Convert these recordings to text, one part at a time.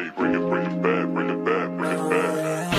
bring it back, bring it back, bring it back.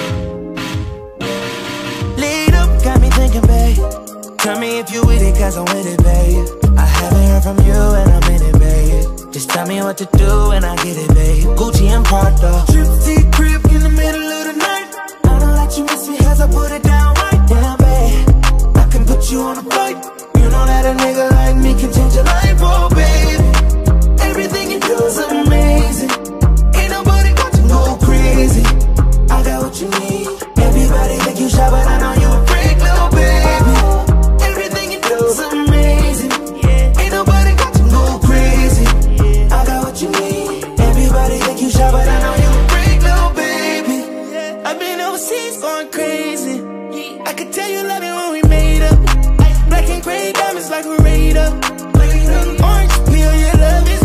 Lead up, got me thinking, babe. Tell me if you with it, cause I'm with it, babe. I haven't heard from you and I'm in it, babe. Just tell me what to do and I get it, babe. Gucci and Prada, Trip crib in the middle of the night. I don't let you miss me as I put it down right down, babe. I can put you on a flight. You know that a nigga like me can change your life, oh baby. Everything you do is amazing. Ain't nobody got to go crazy. I got what you need. Everybody think you shy, but I know you a freak, little baby. Everything you do is amazing. Ain't nobody got to go crazy. I got what you need. Everybody think you shy, but I know you a freak, little baby. I've been overseas going crazy. I could tell you love it when we made up. Black and gray diamonds like a radar. Orange peel, your love is